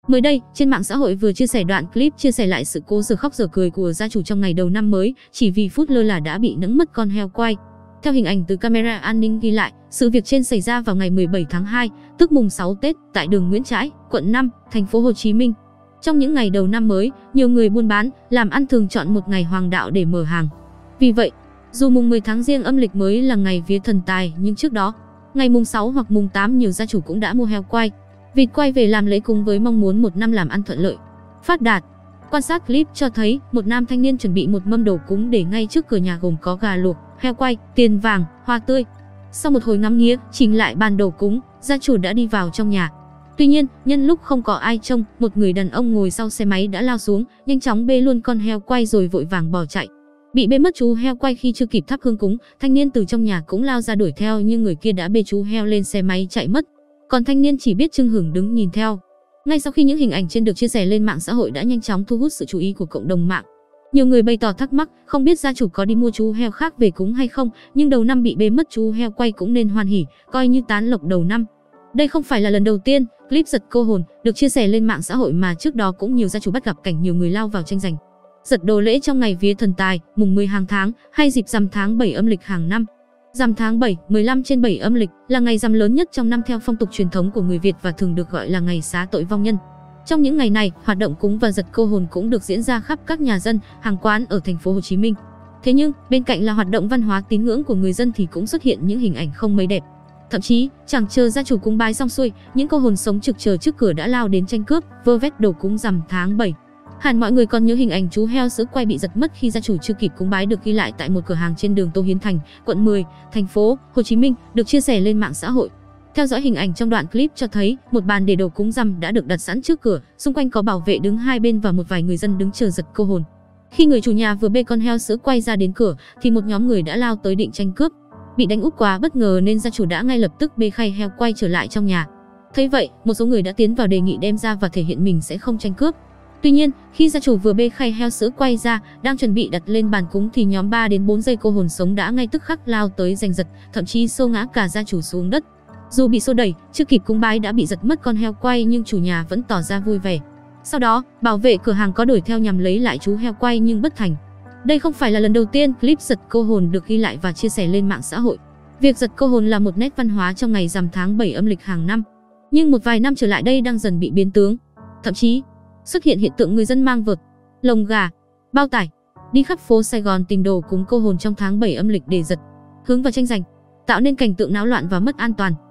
Mới đây, trên mạng xã hội vừa chia sẻ đoạn clip chia sẻ lại sự cố giờ khóc giờ cười của gia chủ trong ngày đầu năm mới, chỉ vì phút lơ là đã bị nẫng mất con heo quay. Theo hình ảnh từ camera an ninh ghi lại, sự việc trên xảy ra vào ngày 17 tháng 2, tức mùng 6 Tết, tại đường Nguyễn Trãi, quận 5, thành phố Hồ Chí Minh. Trong những ngày đầu năm mới, nhiều người buôn bán, làm ăn thường chọn một ngày hoàng đạo để mở hàng. Vì vậy, dù mùng 10 tháng Giêng âm lịch mới là ngày vía thần tài, nhưng trước đó, ngày mùng 6 hoặc mùng 8 nhiều gia chủ cũng đã mua heo quay, vịt quay về làm lễ cúng với mong muốn một năm làm ăn thuận lợi, phát đạt. Quan sát clip cho thấy, một nam thanh niên chuẩn bị một mâm đồ cúng để ngay trước cửa nhà gồm có gà luộc, heo quay, tiền vàng, hoa tươi. Sau một hồi ngắm nghía, chỉnh lại bàn đồ cúng, gia chủ đã đi vào trong nhà. Tuy nhiên, nhân lúc không có ai trông, một người đàn ông ngồi sau xe máy đã lao xuống, nhanh chóng bê luôn con heo quay rồi vội vàng bỏ chạy. Bị bê mất chú heo quay khi chưa kịp thắp hương cúng, thanh niên từ trong nhà cũng lao ra đuổi theo nhưng người kia đã bê chú heo lên xe máy chạy mất. Còn thanh niên chỉ biết chưng hửng đứng nhìn theo. Ngay sau khi những hình ảnh trên được chia sẻ lên mạng xã hội đã nhanh chóng thu hút sự chú ý của cộng đồng mạng. Nhiều người bày tỏ thắc mắc, không biết gia chủ có đi mua chú heo khác về cúng hay không, nhưng đầu năm bị bê mất chú heo quay cũng nên hoan hỉ, coi như tán lộc đầu năm. Đây không phải là lần đầu tiên clip giật cô hồn được chia sẻ lên mạng xã hội mà trước đó cũng nhiều gia chủ bắt gặp cảnh nhiều người lao vào tranh giành giật đồ lễ trong ngày vía thần tài, mùng 10 hàng tháng hay dịp rằm tháng 7 âm lịch hàng năm. Rằm tháng 7, 15/7 âm lịch là ngày rằm lớn nhất trong năm theo phong tục truyền thống của người Việt và thường được gọi là ngày xá tội vong nhân. Trong những ngày này, hoạt động cúng và giật cô hồn cũng được diễn ra khắp các nhà dân, hàng quán ở thành phố Hồ Chí Minh. Thế nhưng, bên cạnh là hoạt động văn hóa tín ngưỡng của người dân thì cũng xuất hiện những hình ảnh không mấy đẹp. Thậm chí, chẳng chờ gia chủ cúng bái xong xuôi, những cô hồn sống trực chờ trước cửa đã lao đến tranh cướp, vơ vét đồ cúng rằm tháng 7. Hẳn mọi người còn nhớ hình ảnh chú heo sữa quay bị giật mất khi gia chủ chưa kịp cúng bái được ghi lại tại một cửa hàng trên đường Tô Hiến Thành, quận 10, thành phố Hồ Chí Minh, được chia sẻ lên mạng xã hội. Theo dõi hình ảnh trong đoạn clip cho thấy, một bàn để đồ cúng rằm đã được đặt sẵn trước cửa, xung quanh có bảo vệ đứng hai bên và một vài người dân đứng chờ giật cô hồn. Khi người chủ nhà vừa bê con heo sữa quay ra đến cửa, thì một nhóm người đã lao tới định tranh cướp. Bị đánh úp quá bất ngờ nên gia chủ đã ngay lập tức bê khay heo quay trở lại trong nhà. Thấy vậy, một số người đã tiến vào đề nghị đem ra và thể hiện mình sẽ không tranh cướp. Tuy nhiên, khi gia chủ vừa bê khay heo sữa quay ra, đang chuẩn bị đặt lên bàn cúng thì nhóm 3 đến 4 giây cô hồn sống đã ngay tức khắc lao tới giành giật, thậm chí xô ngã cả gia chủ xuống đất. Dù bị xô đẩy, chưa kịp cúng bái đã bị giật mất con heo quay nhưng chủ nhà vẫn tỏ ra vui vẻ. Sau đó, bảo vệ cửa hàng có đuổi theo nhằm lấy lại chú heo quay nhưng bất thành. Đây không phải là lần đầu tiên clip giật cô hồn được ghi lại và chia sẻ lên mạng xã hội. Việc giật cô hồn là một nét văn hóa trong ngày rằm tháng 7 âm lịch hàng năm. Nhưng một vài năm trở lại đây đang dần bị biến tướng. Thậm chí, xuất hiện hiện tượng người dân mang vợt, lồng gà, bao tải, đi khắp phố Sài Gòn tìm đồ cúng cô hồn trong tháng 7 âm lịch để giật, hướng vào tranh giành, tạo nên cảnh tượng náo loạn và mất an toàn.